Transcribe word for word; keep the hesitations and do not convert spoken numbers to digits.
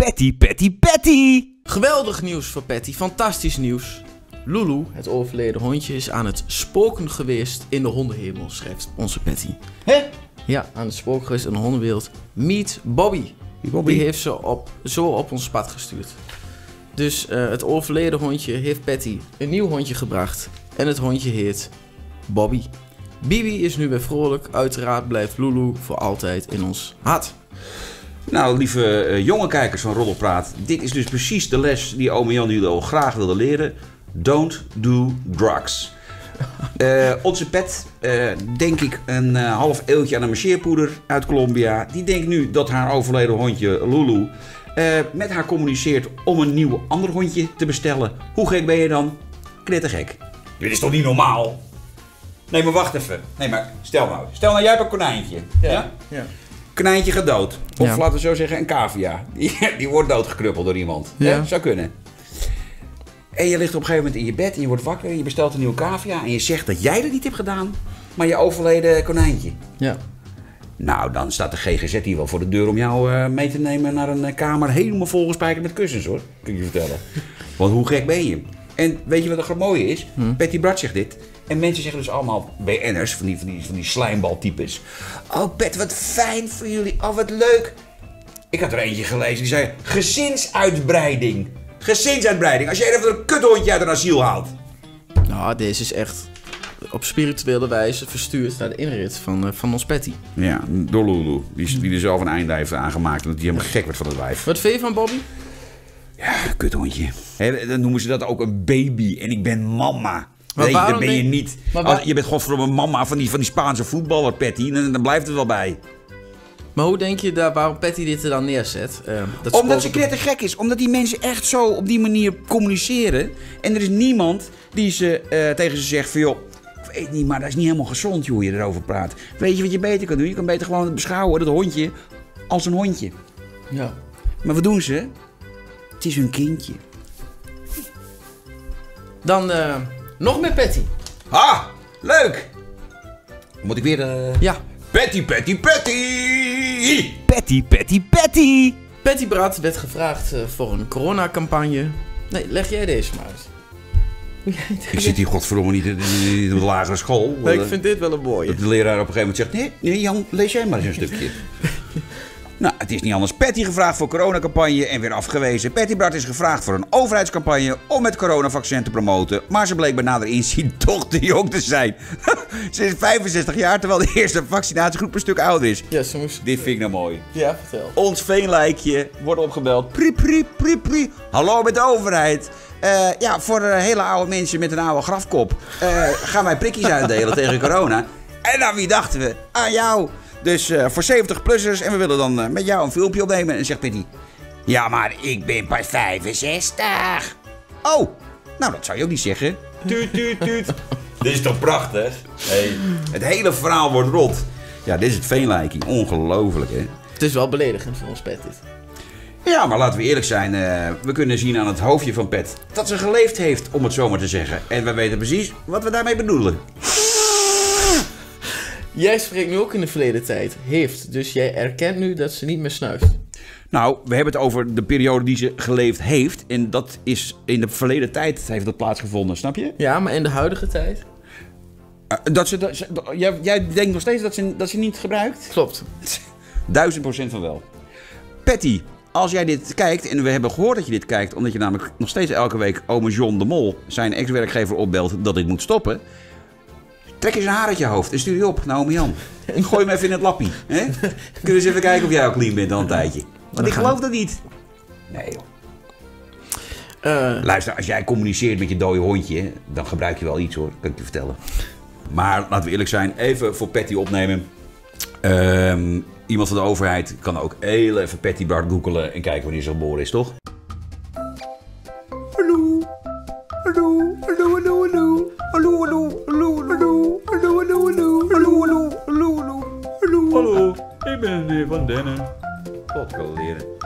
Patty, Patty, Patty! Geweldig nieuws voor Patty, fantastisch nieuws. Lulu, het overleden hondje, is aan het spoken geweest in de hondenhemel, schrijft onze Patty. Hè? Ja, aan het spoken geweest in de hondenwereld. Meet Bobby. Die Bobby? Die heeft ze op, zo op ons pad gestuurd. Dus uh, het overleden hondje heeft Patty een nieuw hondje gebracht. En het hondje heet Bobby. Bibi is nu weer vrolijk. Uiteraard blijft Lulu voor altijd in ons hart. Nou, lieve uh, jonge kijkers van Roddelpraat. Dit is dus precies de les die ome Jan jullie al graag wilde leren. Don't do drugs. Uh, onze pet, uh, denk ik een uh, half eeuwtje aan een marcheerpoeder uit Colombia. Die denkt nu dat haar overleden hondje Lulu uh, met haar communiceert om een nieuw ander hondje te bestellen. Hoe gek ben je dan? Knettergek. Dit is toch niet normaal? Nee, maar wacht even. Nee, maar stel nou. Stel nou, jij hebt een konijntje. Ja? Ja? Ja. Konijntje gaat dood. Of Ja. laten we zo zeggen, een cavia. Die, die wordt doodgeknuppeld door iemand. Ja. Ja. Zou kunnen. En je ligt op een gegeven moment in je bed en je wordt wakker. Je bestelt een nieuwe cavia en je zegt dat jij dat niet hebt gedaan. Maar je overleden konijntje. Ja. Nou, dan staat de G G Z hier wel voor de deur om jou uh, mee te nemen naar een uh, kamer helemaal volgespijkerd met kussens, hoor. Kun je je vertellen. Want hoe gek ben je? En weet je wat het mooie is? Hm. Patty Bart zegt dit. En mensen zeggen dus allemaal B N'ers, van die, van die, van die slijmbaltypes. Oh, Pet, wat fijn voor jullie. Oh, wat leuk. Ik had er eentje gelezen die zei, gezinsuitbreiding. Gezinsuitbreiding. Als jij even een kuthondje uit een asiel haalt. Nou, deze is echt op spirituele wijze verstuurd naar de inrit van, uh, van ons Patty. Ja, door Lulu. Die, die er zelf een einde heeft aangemaakt. Omdat die helemaal gek werd van het wijf. Wat vind je van Bobby? Ja, kuthondje. He, dan noemen ze dat ook een baby. En ik ben mama. Maar nee, waarom dat ben je denk- niet. Maar waar- Als, je bent godverdomme een mama van die, van die Spaanse voetballer, Patty. Dan, dan blijft het wel bij. Maar hoe denk je daar waarom Patty dit er dan neerzet? Uh, dat Omdat ze spoken- knettergek is. Omdat die mensen echt zo op die manier communiceren. En er is niemand die ze, uh, tegen ze zegt van, joh, ik weet niet, maar dat is niet helemaal gezond hoe je erover praat. Weet je wat je beter kan doen? Je kan beter gewoon beschouwen dat hondje als een hondje. Ja. Maar wat doen ze? Het is hun kindje. Dan uh, nog meer Patty. Ah, leuk! Moet ik weer... Uh... Ja. Patty, Patty, Patty! Patty, Patty, Patty! Patty Bart werd gevraagd uh, voor een coronacampagne. Nee, leg jij deze maar uit. Hoe jij het- Ik zit hier godverdomme niet in in de lagere school. Nee, ik vind dit wel een mooie. Dat de leraar op een gegeven moment zegt, nee, nee Jan, lees jij maar eens een stukje. Nou, het is niet anders. Patty gevraagd voor coronacampagne en weer afgewezen. Patty Bart is gevraagd voor een overheidscampagne om het coronavaccin te promoten. Maar ze bleek bij nader inzien toch te jong te zijn. Ze is vijfenzestig jaar, terwijl de eerste vaccinatiegroep een stuk ouder is. Ja, ze moest... Dit vind ik nou mooi. Ja, vertel. Ons veenlijkje wordt opgebeld. Pri, pri, pri, pri. Hallo met de overheid. Uh, ja, voor uh, hele oude mensen met een oude grafkop uh, gaan wij prikjes uitdelen tegen corona. En aan wie dachten we? Aan jou. Dus uh, voor zeventig-plussers en we willen dan uh, met jou een filmpje opnemen. En zegt Patty, ja, maar ik ben pas vijfenzestig. Oh, nou dat zou je ook niet zeggen. Tuut, tuut, tuut. Dit is toch prachtig? Hey, het hele verhaal wordt rot. Ja, dit is het veenlijkie. Ongelooflijk, hè? Het is wel beledigend voor ons Pet dit. Ja, maar laten we eerlijk zijn. Uh, we kunnen zien aan het hoofdje van Pet dat ze geleefd heeft, om het zo maar te zeggen. En we weten precies wat we daarmee bedoelen. Jij spreekt nu ook in de verleden tijd. Heeft. Dus jij erkent nu dat ze niet meer snuift. Nou, we hebben het over de periode die ze geleefd heeft. En dat is in de verleden tijd heeft dat plaatsgevonden, snap je? Ja, maar in de huidige tijd? Uh, dat ze, dat, ze- dat- jij, jij denkt nog steeds dat ze, dat ze niet gebruikt? Klopt. Duizend procent van wel. Patty, als jij dit kijkt, en we hebben gehoord dat je dit kijkt, omdat je namelijk nog steeds elke week ome John de Mol, zijn ex-werkgever, opbelt dat dit moet stoppen. Trek eens een haar uit je hoofd en stuur je op naar ome Jan. En gooi hem even in het lappie. Hè? Kunnen we eens even kijken of jij al clean bent al een tijdje. Want ik geloof dat niet. Nee joh. Uh, Luister, als jij communiceert met je dode hondje, dan gebruik je wel iets hoor, kan ik je vertellen. Maar laten we eerlijk zijn, even voor Patty opnemen. Um, iemand van de overheid kan ook heel even Patty Bart googelen en kijken wanneer ze geboren is, toch? Hallo, hallo, hallo, hallo, hallo, hallo, hallo, hallo, hallo, hallo, hallo, hallo, hallo, hallo, hallo, hallo, hallo, hallo, ik ben meneer Van Dennen. Wat kan leren.